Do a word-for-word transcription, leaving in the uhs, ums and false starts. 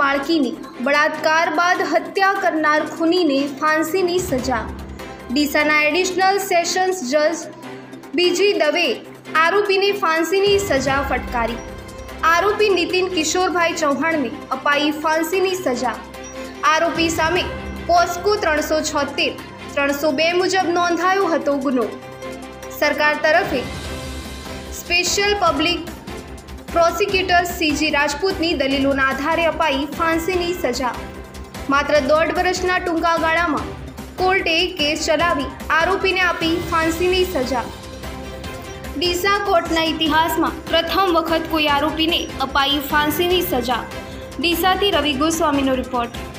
બાળકીની બળાત્કાર બાદ હત્યા કરનાર ખૂનીને ફાંસીની સજા। ડીસાના એડિશનલ સેશન્સ જજ બીજી દવે આરોપીને ફાંસીની સજા ફટકારી। આરોપી નીતિન કિશોરભાઈ ચૌહાણને અપાઈ ફાંસીની સજા। આરોપી સામે પોસ્કો ત્રણસો છોતેર ત્રણસો બે મુજબ નોંધાયો હતો ગુનો। સરકાર તરફે સ્પેશિયલ પબ્લિક પ્રોસિક્યુટર સીજી રાજપૂતની દલીલોના આધારે અપાઈ ફાંસીની સજા। માત્ર દોઢ વર્ષના ટૂંકા ગાળામાં કોર્ટે કેસ ચલાવી આરોપીને આપી ફાંસીની સજા। ડીસા કોર્ટના ઇતિહાસમાં પ્રથમ વખત કોઈ આરોપીને અપાઈ ફાંસીની સજા। ડીસાથી રવિ ગોસ્વામીનો રિપોર્ટ।